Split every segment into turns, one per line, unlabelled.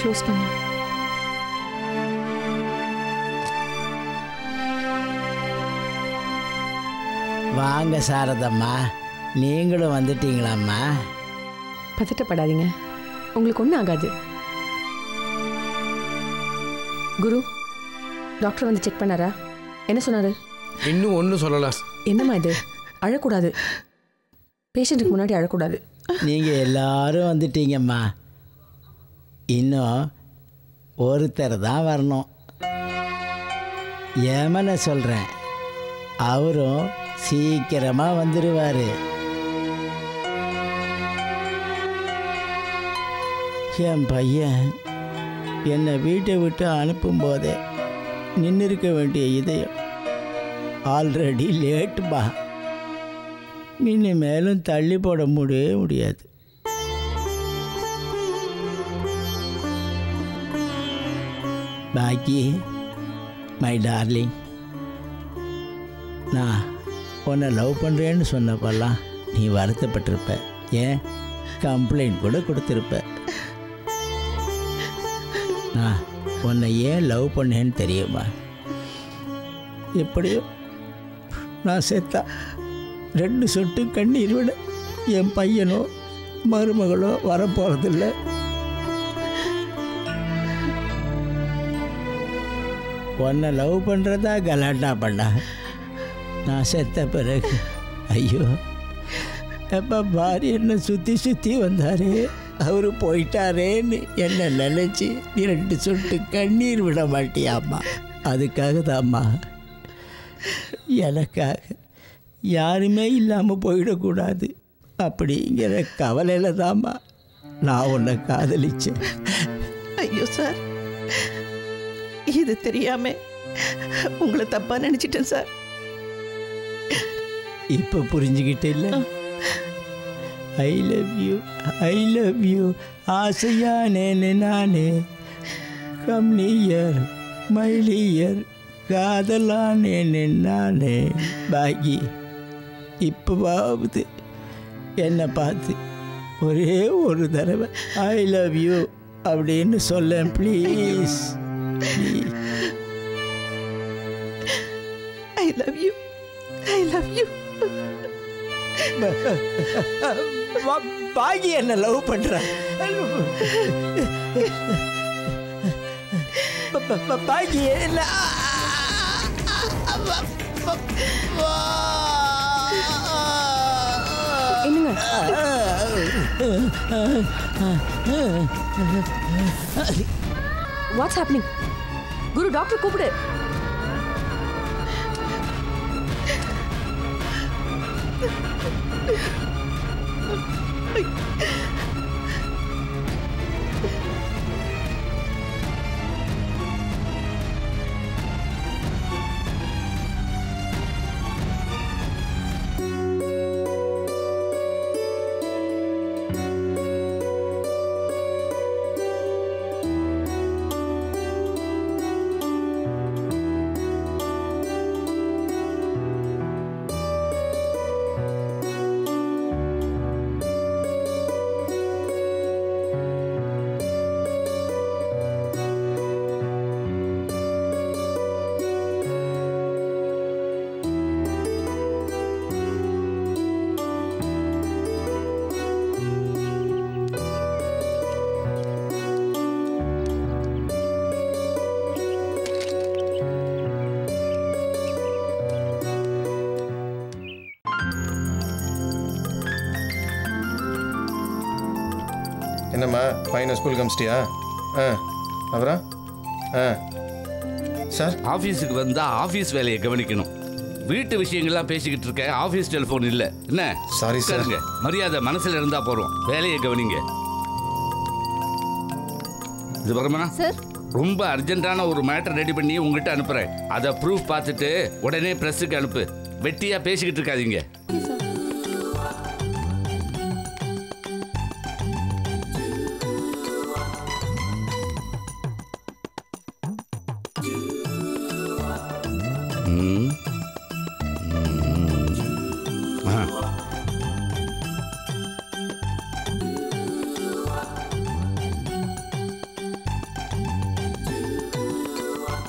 Close பண்ணு.
வாங்க சாரதம்மா, நீங்களும் வந்துட்டீங்களாம்மா?
பதட்டப்படாதீங்க, உங்களுக்கு ஒன்றும் ஆகாது. குரு, டாக்டர் வந்து செக் பண்ணாரா? என்ன சொன்னாரு?
இன்னும் ஒன்றும் சொல்லல.
என்னம்மா இது? அழக்கூடாது, பேஷண்ட்டுக்கு முன்னாடி அழக்கூடாது.
நீங்கள் எல்லாரும் வந்துட்டீங்கம்மா, இன்னும் ஒருத்தர் தான் வரணும். ஏமன சொல்கிறேன், அவரும் சீக்கிரமாக வந்துடுவார். என் பையன் என்னை வீட்டை விட்டு அனுப்பும்போதே நின்று இருக்க வேண்டிய இதயம் ஆல்ரெடி லேட்டுப்பா. மேலும் தள்ளி போட முடியாது. பாக்கி மை டார்லிங், நான் உன்னை லவ் பண்ணுறேன்னு சொன்னப்பெல்லாம் நீ வருத்தப்பட்டிருப்ப, ஏன் கம்ப்ளைண்ட் கூட கொடுத்துருப்ப. நான் உன்னை ஏன் லவ் பண்ணேன்னு தெரியுமா? எப்படியோ நான் செத்தா 2 சொட்டு கண்ணீர் விட என் பையனோ மருமகளோ வரப்போகிறதில்ல. உன்னை லவ் பண்ணுறதா கலாட்டா பண்ணா. நான் செத்த பிறகு ஐயோ எப்போ பாரி என்னை சுற்றி வந்தார், அவர் போயிட்டாரேன்னு என்னை நினச்சி நீ 2 சொட்டு கண்ணீர் விட மாட்டியாம்மா. அதுக்காக தாம்மா, எனக்காக யாருமே இல்லாமல் போயிடக்கூடாது அப்படிங்கிற கவலையில் தாம்மா நான் உன்னை காதலிச்சேன்.
ஐயோ சார், இது தெரியாம உங்களை தப்பா நினைச்சிட்டேன் சார்.
இப்போ புரிஞ்சுக்கிட்டே இல்லை? ஐ லவ் யூ ஆசையானே நானே, கம் நியர் மை டியர் காதலானே நானே. பாக்கி இப்போவாவது என்னை பார்த்து ஒரே ஒரு தடவை ஐ லவ் யூ அப்படின்னு சொல்ல please.
I love you, I love you.
பாகி என்ன லவ் பண்ற? பாகி என்ன?
என்னங்க? What's happening? குரு, டாக்டர் கூப்பிடு.
என்னம்மா பையனை ஸ்கூலுக்கு அனுப்பிச்சிட்டியா? அப்புறம் சார்,
ஆஃபீஸுக்கு வந்தால் ஆஃபீஸ் வேலையை கவனிக்கணும். வீட்டு விஷயங்கள்லாம் பேசிக்கிட்டு இருக்க, ஆஃபீஸ் டெலிஃபோன் இல்லை. என்ன?
Sorry sir.
மரியாதை மனசில் இருந்தால் போகிறோம், வேலையை கவனிங்க. இது பரமனா
சார்,
ரொம்ப அர்ஜென்ட்டான ஒரு மேட்டர் ரெடி பண்ணி உங்ககிட்ட அனுப்புகிறேன். அதை ப்ரூஃப் பார்த்துட்டு உடனே ப்ரெஸ்ஸுக்கு அனுப்பு. வெட்டியாக பேசிக்கிட்டு இருக்காதீங்க.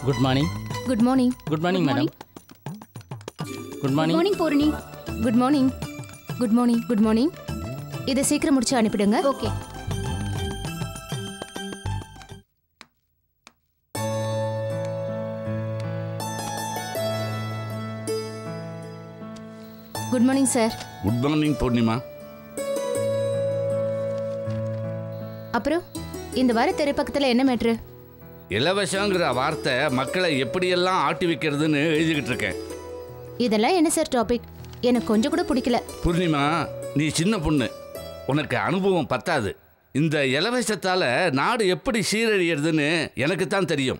Good morning.
Good morning.
Good morning madam. Good morning.
Morning Poorani. Good morning. Good morning. Good morning. இதை சீக்கிரம் முடிச்சு அனுப்பிடுங்க. Okay. Good morning sir.
Good morning Poornima.
அப்புறம் இந்த வார திரைப்பக்கத்தில் என்ன மேட்ரு?
இலவசங்கிற வார்த்தை மக்களை எப்படியெல்லாம் ஆட்டி வைக்கிறதுன்னு எழுதிக்கிட்டு இருக்கேன்.
இதெல்லாம் என்ன சார் டாபிக்? எனக்கு கொஞ்சம் கூட பிடிக்கல.
பூர்ணிமா, நீ சின்ன பொண்ணு, உனக்கு அனுபவம் பத்தாது. இந்த இலவசத்தால் நாடு எப்படி சீரழியறதுன்னு எனக்கு தான் தெரியும்.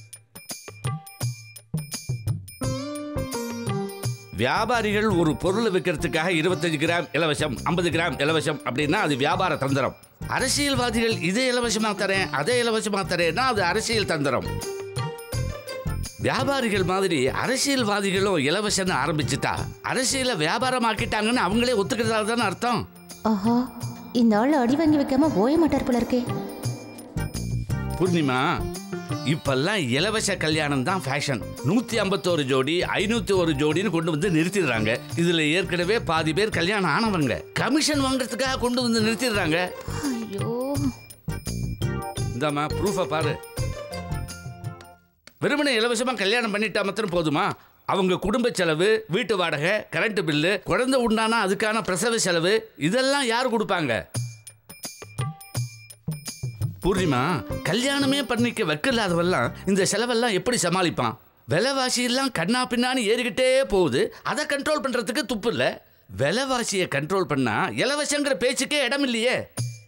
வியாபாரிகள் ஒரு பொருளை விற்கிறதுக்காக 25 கிராம் இலவசம், 50 கிராம் இலவசம் அப்படின்னா அது வியாபார தந்திரம். அரசியல்வாதிகள் இதை இலவசமா தரேன், அதை இலவசமா தரேன்னா அது அரசியல் தந்திரம். வியாபாரிகள் மாதிரி அரசியல்வாதிகளும் இலவசம் ஆரம்பிச்சுட்டா அரசியலை வியாபாரமாக்கிட்டாங்கன்னு அவங்களே ஒத்துக்கிறதா தானே அர்த்தம்.
ஆஹா, இந்த ஆள் அடி வாங்கி வைக்காம ஓய மாட்டார் போல இருக்கே.
பூர்ணிமா, இப்பெல்லாம் இலவச கல்யாணம் தான் ஃபேஷன். 151 ஜோடி 501 ஜோடின்னு கொண்டு வந்து நிறுத்திடுறாங்க. இதுல ஏற்கனவே பாதி பேர் கல்யாணம் ஆனவங்க கமிஷன் வாங்குறதுக்காக கொண்டு வந்து நிறுத்திடுறாங்க.
ஐயோ,
இந்தாமா ப்ரூஃபை பாரு. வெறுமனே இலவசமா கல்யாணம் பண்ணிட்டா மாத்திரம் போதுமா? அவங்க குடும்ப செலவு, வீட்டு வாடகை, கரண்ட் பில்லு, குழந்தை உண்டானா அதுக்கான பிரசவ செலவு இதெல்லாம் யார் கொடுப்பாங்க? பூர்ணிமா, கல்யாணமே பண்ணிக்க வெக்கில்லாதவெல்லாம் இந்த செலவெல்லாம் எப்படி சமாளிப்பான்? விலைவாசி எல்லாம் கண்ணா பின்னான்னு ஏறிக்கிட்டே போகுது. அதை கண்ட்ரோல் பண்றதுக்கு துப்பு இல்லை. விலைவாசியை கண்ட்ரோல் பண்ணா இலவசங்கிற பேச்சுக்கே இடம் இல்லையே.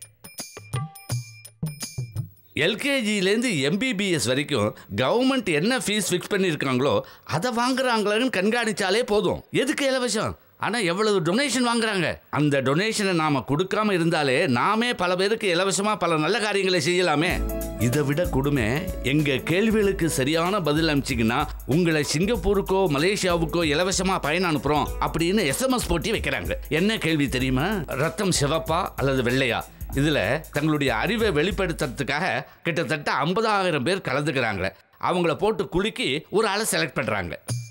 எல்கேஜிலேருந்து எம்பிபிஎஸ் வரைக்கும் கவர்மெண்ட் என்ன ஃபீஸ் ஃபிக்ஸ் பண்ணியிருக்காங்களோ அதை வாங்குறாங்களான்னு கண்காணிச்சாலே போதும். எதுக்கு இலவசம்? ஆனால் எவ்வளவு டொனேஷன் வாங்குறாங்க. அந்த டொனேஷனை நாம் கொடுக்காம இருந்தாலே நாமே பல பேருக்கு இலவசமாக பல நல்ல காரியங்களை செய்யலாமே. இதை விட கொடுமை, எங்கள் கேள்விகளுக்கு சரியான பதில் அனுப்பிச்சிங்கன்னா உங்களை சிங்கப்பூருக்கோ மலேசியாவுக்கோ இலவசமாக பயணம் அனுப்புகிறோம் அப்படின்னு எஸ்எம்எஸ் போட்டி வைக்கிறாங்க. என்ன கேள்வி தெரியுமா? ரத்தம் சிவப்பா அல்லது வெள்ளையா? இதில் தங்களுடைய அறிவை வெளிப்படுத்துறதுக்காக கிட்டத்தட்ட 50,000 பேர் கலந்துக்கிறாங்க. அவங்கள போட்டு குலுக்கி ஒரு ஆளை செலக்ட் பண்ணுறாங்க.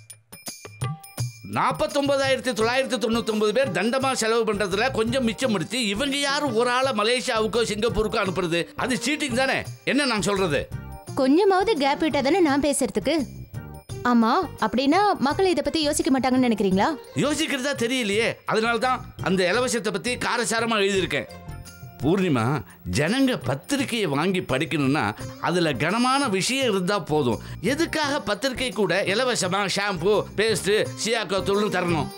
49,999 பேர் தண்டமாக செலவு பண்ணுறதுல கொஞ்சம் மிச்சம் முடிச்சு இவங்க யாரும் ஒரு ஆளை மலேசியாவுக்கோ சிங்கப்பூருக்கோ அனுப்புறது? அது சீட்டிங் தானே. என்ன நான் சொல்றது?
கொஞ்சமாவது கேப் விட்டா தானே நான் பேசுறதுக்கு. ஆமா, அப்படின்னா மக்கள் இதை பத்தி யோசிக்க மாட்டாங்கன்னு நினைக்கிறீங்களா?
யோசிக்கிறதா தெரியலையே. அதனால தான் அந்த இலவசத்தை பற்றி காரசாரமாக எழுதியிருக்கேன். பூர்ணிமா, ஜனங்க பத்திரிகையை வாங்கி படிக்கணும்னா அதில் கனமான விஷயம் இருந்தால் போதும். எதுக்காக பத்திரிகை கூட இலவசமாக ஷாம்பு, பேஸ்ட்டு, சியாக்கோ தூள்னு தரணும்?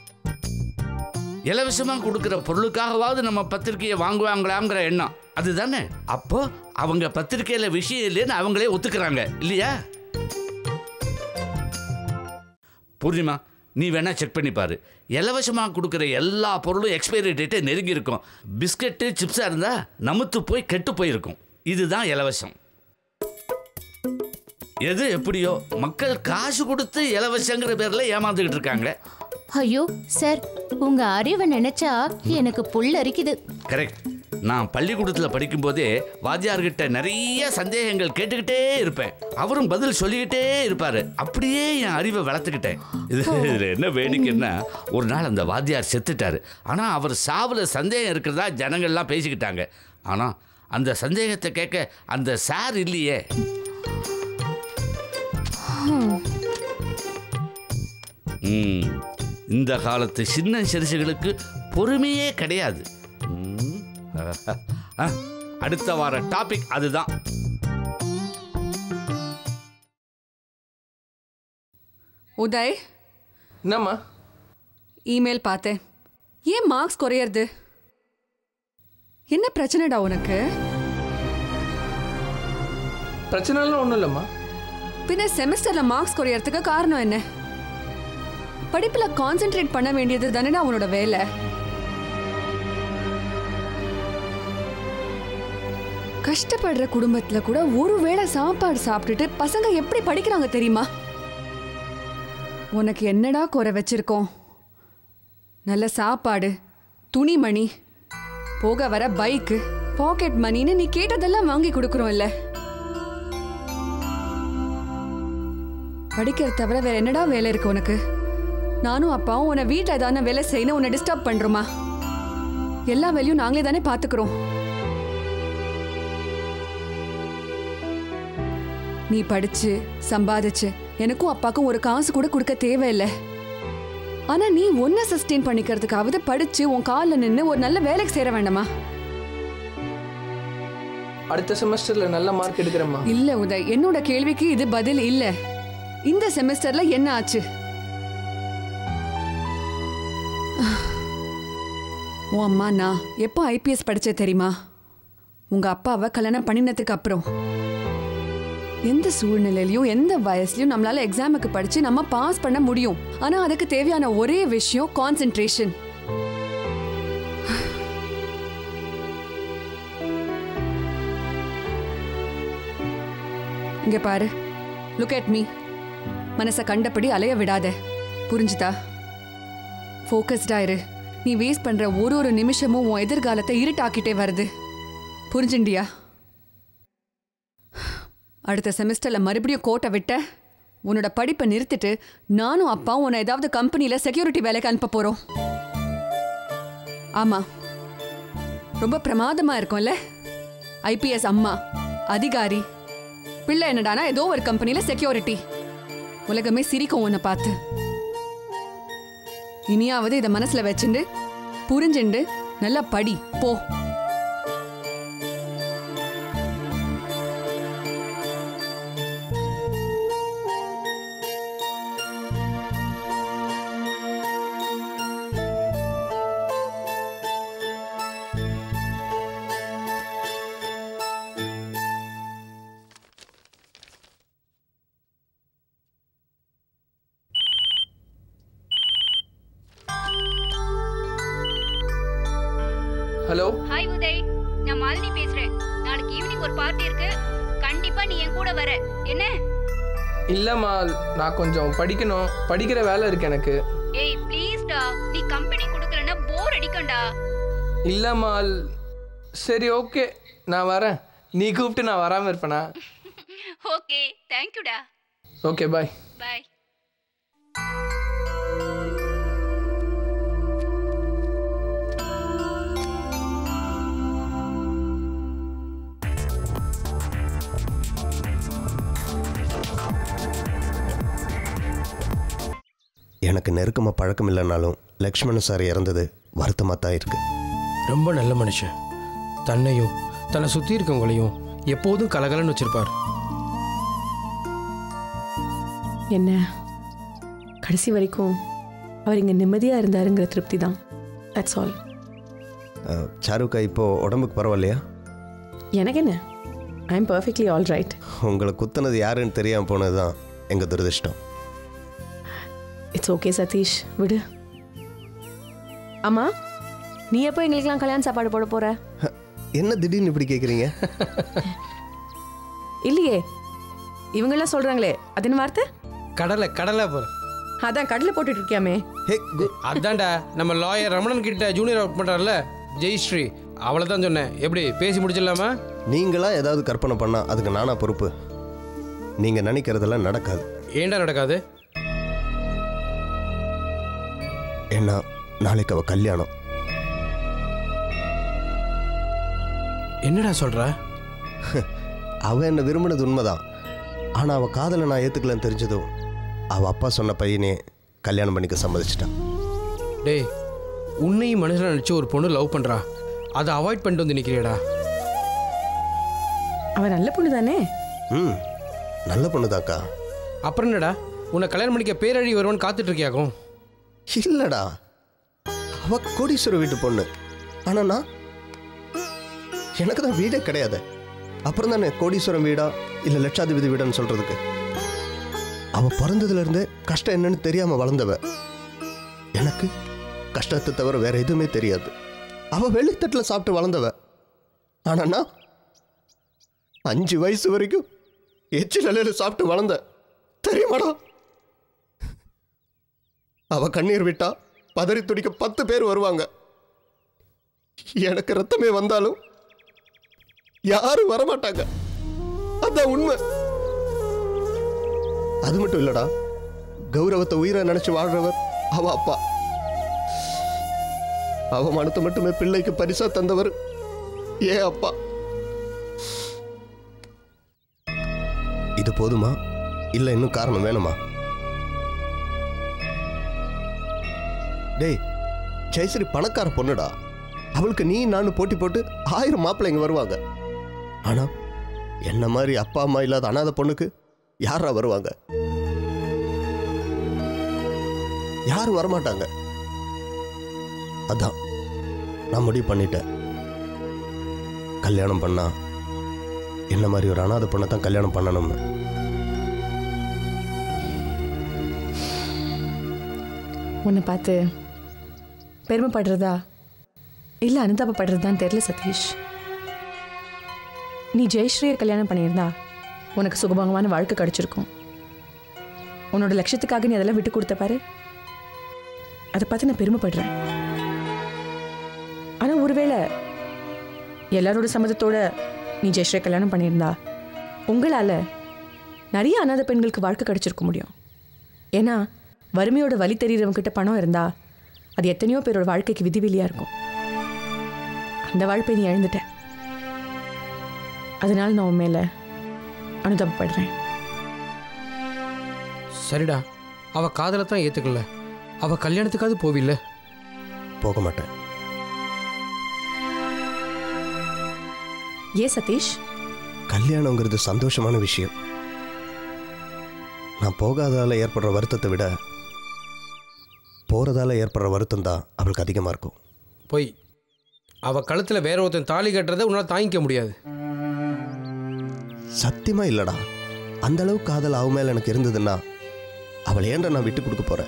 இலவசமாக கொடுக்குற பொருளுக்காகவாவது நம்ம பத்திரிகையை வாங்குவாங்களாங்கிற எண்ணம் அதுதானே. அப்போ அவங்க பத்திரிகையில் விஷயம் இல்லைன்னு அவங்களே ஒத்துக்கிறாங்க இல்லையா? பூர்ணிமா, நீ வேணா செக் பண்ணி பாரு. இலவசமாக கொடுக்குற எல்லா பொருளும் எக்ஸ்பைரி டேட்டை நெருங்கி இருக்கும். பிஸ்கட்டு, சிப்ஸாக இருந்தால் நமுத்து போய் கெட்டு போயிருக்கும். இதுதான் இலவசம். எது எப்படியோ மக்கள் காசு கொடுத்து இலவசங்கிற பேரில் ஏமாந்துக்கிட்டு இருக்காங்க.
ஐயோ சார், உங்க அறிவை நினைச்சா எனக்கு புல் அரிக்குது.
கரெக்ட். நான் பள்ளிக்கூடத்தில் படிக்கும்போதே வாத்தியார்கிட்ட நிறைய சந்தேகங்கள் கேட்டுக்கிட்டே இருப்பேன். அவரும் பதில் சொல்லிக்கிட்டே இருப்பார். அப்படியே என் அறிவை வளர்த்துக்கிட்டேன். இதில் என்ன வேடிக்கைன்னா, ஒரு நாள் அந்த வாத்தியார் செத்துட்டார். ஆனால் அவர் சாவில் சந்தேகம் இருக்கிறதா ஜனங்கள்லாம் பேசிக்கிட்டாங்க. ஆனால் அந்த சந்தேகத்தை கேட்க அந்த சார் இல்லையே. இந்த காலத்து சின்ன சிறுசுகளுக்கு பொறுமையே கிடையாது. அடுத்த வார டாபிக் அதுதான்.
உதய்,
என்னம்மா?
இமெயில் பார்த்தேன். ஏன் மார்க்ஸ் குறையிறது? என்ன பிரச்சனைடா உனக்கு?
பிரச்சனைலாம் ஒன்றும் இல்லைம்மா.
பின்ன செமஸ்டர்ல மார்க்ஸ் குறையறதுக்கு காரணம் என்ன? படிப்புல கான்சென்ட்ரேட் பண்ண வேண்டியது தானே அவனோட வேலை. கஷ்டப்படுற குடும்பத்துல கூட ஒரு வேளை சாப்பாடு சாப்பிட்டுட்டு பசங்க எப்படி படிக்கிறாங்க தெரியுமா? உனக்கு என்னடா குறை வச்சிருக்கோம்? நல்ல சாப்பாடு, துணிமணி, போக வர பைக்கு, பாக்கெட் மணின்னு நீ கேட்டதெல்லாம் வாங்கி கொடுக்குறோம்ல. படிக்கிறத தவிர வேற என்னடா வேலை இருக்கு உனக்கு? நானும் அப்பாவும் உன்னை வீட்டில் ஏதாவது வேலை செய்யணும் உன்னை டிஸ்டர்ப் பண்றோமா? எல்லா வேலையும் நாங்களே தானே பார்த்துக்கிறோம். நீ படிச்சு சம்பாதிச்சு எனக்கும் அப்பாக்கும் ஒரு காசு கூட கொடுக்க தேவையில்லை. ஆனா நீ ஒன்ன சஸ்டெயின் பண்ணிக்கிறதுக்காவது படிச்சு உன் காலில் நின்று ஒரு நல்ல வேலைக்கு சேர வேண்டாமா?
அடுத்த செமஸ்டர்ல நல்ல மார்க் எடுக்கிறேம்மா.
இல்ல உதய், என்னோட கேள்விக்கு இது பதில் இல்ல. இந்த செமஸ்டர்ல என்ன ஆச்சு? உன் அம்மா நான் எப்போ ஐபிஎஸ் படிச்ச தெரியுமா? உங்க அப்பாவை கல்யாணம் பண்ணினதுக்கு அப்புறம். எந்த சூழ்நிலையிலையும் எந்த வயசுலயும் நம்மளால எக்ஸாமுக்கு படிச்சு நம்ம பாஸ் பண்ண முடியும். ஆனா அதுக்கு தேவையான ஒரே விஷயம் கான்சென்ட்ரேஷன். இங்க பாரு, லுக் அட் மீ. மனசை கண்டபடி அலைய விடாத, புரிஞ்சுதா? ஃபோக்கஸ்டா இரு. நீ வேஸ்ட் பண்ற ஒரு ஒரு நிமிஷமும் உன் எதிர்காலத்தை இருட்டாக்கிட்டே வருது, புரிஞ்சுண்டியா? அடுத்த செமஸ்டர்ல மறுபடியும் கோட்டை விட்ட உன்னோட படிப்பை நிறுத்திட்டு நானும் அப்பாவும் உன்னை ஏதாவது கம்பெனியில செக்யூரிட்டி வேலைக்கு அனுப்ப போறோம். ஆமா, ரொம்ப பிரமாதமா இருக்கும்ல? ஐபிஎஸ் அம்மா அதிகாரி, பிள்ளை என்னடானா ஏதோ ஒரு கம்பெனியில செக்யூரிட்டி. உலகமே சிரிக்கும் உன்னை பார்த்து. இனியாவது இதை மனசுல வச்சுண்டு புரிஞ்சுண்டு நல்லா படி போ.
ஹலோ.
ஹாய் உதய், நான் மாலினி பேசுறேன். நாளைக்கு ஈவினிங் ஒரு பார்ட்டி இருக்கு, கண்டிப்பா நீ என் கூட வர. என்ன?
இல்லம்மா, நான் கொஞ்சம் படிக்கணும், படிக்கிற வேலை இருக்கு எனக்கு.
ஏய் ப்ளீஸ் டா, நீ கம்பெனி கொடுக்கலன்னா போர் அடிக்கும்டா.
இல்லம்மா, சரி ஓகே நான் வரேன். நீ கூப்பிட்டு நான் வராமல் இருப்பேனா?
ஓகே, தேங்க்யூடா.
Okay, bye.
பாய்.
எனக்கு நெருக்கமாக பழக்கம் இல்லைனாலும் லக்ஷ்மணன் சார் இறந்தது வருத்தமாக தான் இருக்கு.
ரொம்ப நல்ல மனுஷன். தன்னையும் தன்னை சுற்றி இருக்கவங்களையும் எப்போதும் கலகலன்னு வச்சிருப்பார்.
என்ன கடைசி வரைக்கும் அவர் இங்கே நிம்மதியாக இருந்தாருங்கிற திருப்தி தான். That's all.
சாருக்கா இப்போது உடம்புக்கு பரவாயில்லையா?
எனக்கு என்ன, I am perfectly all right.
உங்களை குத்துனது யாருன்னு தெரியாமல் போனது தான் எங்கள் துரதிர்ஷ்டம்.
இட்ஸ் ஓகே சதீஷ், விடு. அம்மா, நீ எப்போ எங்களுக்கெல்லாம் கல்யாண சாப்பாடு போட போற?
என்ன திடீர்னு இப்படி கேட்குறீங்க?
இல்லையே, இவங்கெல்லாம் சொல்றாங்களே, அது என்ன வார்த்தை?
கடலை கடலை போற.
அதான் கடலை போட்டுட்டு இருக்கியாமே.
அதான்டா நம்ம லாயர் ரமணன் கிட்ட ஜூனியர் ஒர்க் பண்ணுறாருல ஜெயஸ்ரீ, அவளை தான் சொன்னேன். எப்படி பேசி முடிச்சிடலாமா?
நீங்களா ஏதாவது கற்பனை பண்ணால் அதுக்கு நானா பொறுப்பு? நீங்கள் நினைக்கிறதெல்லாம் நடக்காது.
ஏண்டா நடக்காது?
ஏன்னா நாளைக்கு அவ கல்யாணம்.
என்னடா சொல்ற?
அவ என்ன விரும்பினது உண்மைதான். ஆனால் அவள் காதலை நான் ஏற்றுக்கலன்னு தெரிஞ்சதும் அவள் அப்பா சொன்ன பையனே கல்யாணம் பண்ணிக்க சம்மதிச்சிட்டான்.
டேய், உன்னையும் மனுஷனை நினச்சி ஒரு பொண்ணு லவ் பண்ணுறா, அதை அவாய்ட் பண்ணிட்டு வந்து நிற்கிறியடா.
அவன் நல்ல பொண்ணு தானே?
ம், நல்ல பொண்ணுதாக்கா.
அப்புறம் என்னடா, உன்னை கல்யாணம் பண்ணிக்க பேரழி வருவான்னு காத்துட்டு இருக்கியாக்கும்?
இல்லடா, அவ கோடீஸ்வர வீட்டு பொண்ணு. ஆனால் நான் எனக்கு தான் வீடே கிடையாது. அப்புறம் தானே கோடீஸ்வரம் வீடா இல்லை லட்சாதிபதி வீடான்னு சொல்றதுக்கு. அவ பிறந்ததுலேருந்தே கஷ்டம் என்னன்னு தெரியாம வளர்ந்தவ. எனக்கு கஷ்டத்தை தவிர வேற எதுவுமே தெரியாது. அவ வெளித்தட்டில் சாப்பிட்டு வளர்ந்தவ. ஆனா நான் 5 வயசு வரைக்கும் எச்சி நிலையில சாப்பிட்டு வளர்ந்த தெரியுமாடா. அவ கண்ணீர் விட்டா பதறி துடிக்க 10 பேர் வருவாங்க. எனக்கு ரத்தமே வந்தாலும் யாரும் வரமாட்டாங்க. அதான் உண்மை. அது மட்டும் இல்லடா, கௌரவத்தை உயிரை நினைச்சு வாழ்றவர் அவ அப்பா. அவமானத்தை மட்டுமே பிள்ளைக்கு பரிசா தந்தவர் ஏன் அப்பா. இது போதுமா இல்ல இன்னும் காரணம் வேணுமா? டேய், ஜெயஸ்ரீ பணக்கார பொண்ணுடா. அவளுக்கு நீ நானும் போட்டி போட்டு 1000 மாப்பிள்ளைங்க வருவாங்க. ஆனா என்ன மாதிரி அப்பா அம்மா இல்லாத அனாதை பொண்ணுக்கு யாரா வருவாங்க? யாரும் வரமாட்டாங்க. அதான் நான் முடிவு பண்ணிட்டேன். கல்யாணம் பண்ணா என்ன மாதிரி ஒரு அனாதை பொண்ணை தான் கல்யாணம் பண்ணணும்னு.
உன்னை பார்த்து பெருமைப்படுறதா இல்லை அனுதாபப்படுறதான்னு தெரியல சதீஷ். நீ ஜெயஸ்ரீயை கல்யாணம் பண்ணியிருந்தா உனக்கு சுகபங்கமான வாழ்க்கை கிடைச்சிருக்கும். உன்னோட லட்சியத்துக்காக நீ அதெல்லாம் விட்டு கொடுத்த பாரு, அதை பார்த்து நான் பெருமைப்படுறேன். ஆனால் ஒருவேளை எல்லாரோட சம்மதத்தோட நீ ஜெயஸ்ரீயை கல்யாணம் பண்ணியிருந்தா உங்களால் நிறைய அனாதை பெண்களுக்கு வாழ்க்கை கிடைச்சிருக்க முடியும். ஏன்னா வறுமையோட வலி தெரிகிறவங்கிட்ட பணம் இருந்தா அது எத்தனையோ பேரோட வாழ்க்கைக்கு விதிவிலியாக இருக்கும். அந்த வாழ்க்கை நீ இழந்துட்ட. அதனால நான் உன் மேலே அனுதாபப்படுறேன்.
சரிடா, அவ காதலை தான் ஏற்றுக்கல. அவ கல்யாணத்துக்காவது போவில்ல?
போக மாட்டேன்.
ஏன் சதீஷ்?
கல்யாணங்கிறது சந்தோஷமான விஷயம். நான் போகாதால ஏற்படுற வருத்தத்தை விட போகிறதால ஏற்படுற வருத்தம் தான் அவளுக்கு அதிகமாக இருக்கும்.
போய் அவள் கழுத்தில் வேற ஒருத்தன் தாலி கட்டுறதை உன்னால் தாங்கிக்க முடியாது.
சத்தியமாக இல்லைடா. அந்த அளவு காதல் அவ மேலே எனக்கு இருந்ததுன்னா அவளை ஏன்டா நான் விட்டு கொடுக்க போகிறேன்?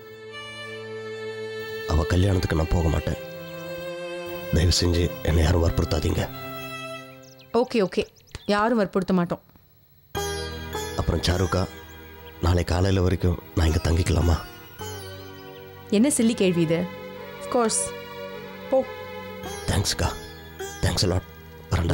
அவள் கல்யாணத்துக்கு நான் போக மாட்டேன். தயவு செஞ்சு என்னை யாரும் வற்புறுத்தாதீங்க.
ஓகே ஓகே, யாரும் வற்புறுத்த மாட்டோம்.
அப்புறம் சாருக்கா, நாளை காலையில் வரைக்கும் நான் இங்கே தங்கிக்கலாமா?
என்ன சில்லி கேள்வி இது? கோர்ஸ் போ.
தேங்க்ஸ்க்கா. Thanks a lot. வரேன்டா.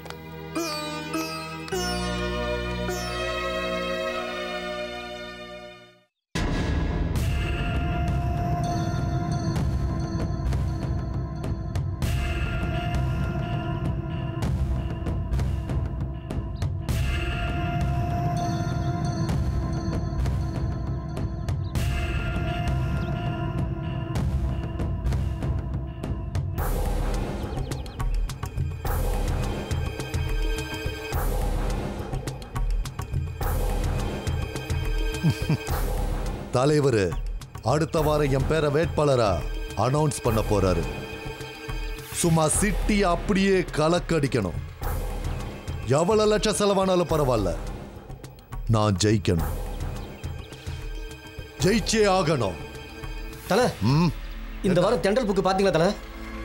தலைவர் அடுத்த வாரம் என் பேரை வேட்பாளரா அனௌன்ஸ் பண்ண போறாரு. சும்மா சிட்டி அப்படியே கலக்கடிக்கணும். எவ்வளவு லட்சம் செலவானாலும் பரவாயில்ல, நான் ஜெயிக்கணும். ஜெயிச்சே ஆகணும்.
தல, இந்த வாரம் தெண்டல் புக்கு பாத்தீங்களா தல?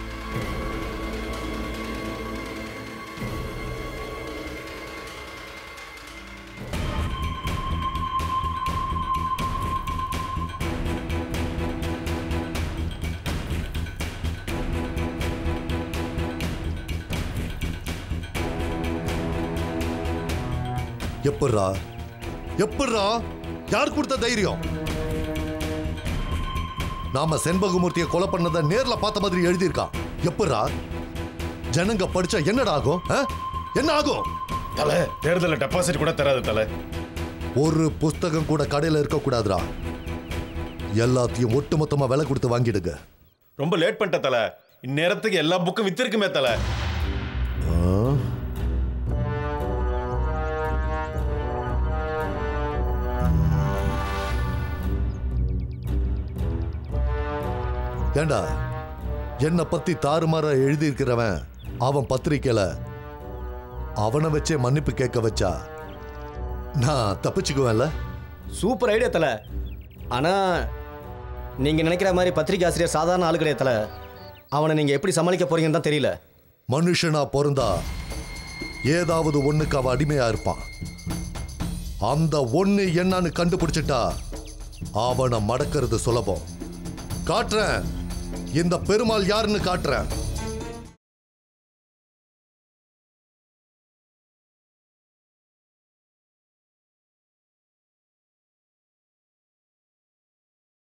எப்பட்றா எப்பட்றா யார் கொடுத்த தைரியம்? நாம செண்பகமூர்த்தியை கொலை பண்ணதை நேர்ல பார்த்த மாதிரி எழுதியிருக்கான். எப்பட்றா ஜனங்க படிச்சா என்னடா ஆகும்? என்ன ஆகும்?
தல, தேர்தல டெபாசிட் கூட தராது தல.
ஒரு புஸ்தகம் கூட கடையில இருக்க கூடாதுடா. எல்லாத்தையும் ஒட்டுமொத்தமா விலை கொடுத்து வாங்கிடுங்க.
ரொம்ப லேட் பண்ணிட்ட தல. இந்நேரத்துக்கு எல்லா புக்கும் வித்திருக்குமே தல.
ஏண்டா, என்னை பத்தி தாறுமாறா எழுதியிருக்கிறவன் அவன் பத்திரிக்கையில அவனை வச்சே மன்னிப்பு கேட்க வச்சா நான் தப்பிச்சுக்குவேன்ல?
சூப்பர் ஐடியா தல. ஆனா நீங்க நினைக்கிற மாதிரி பத்திரிகை ஆசிரியர் சாதாரண ஆளு கிடையாது தல. அவனை நீங்க எப்படி சமாளிக்க போறீங்கன்னு தான் தெரியல.
மனுஷனா பிறந்தா ஏதாவது ஒண்ணுக்கு அவன் அடிமையா இருப்பான். அந்த ஒண்ணு என்னன்னு கண்டுபிடிச்சிட்டா அவனை மடக்கிறது சுலபம். காட்டுறேன், இந்த பெருமாள் யாருன்னு காட்டுறேன்.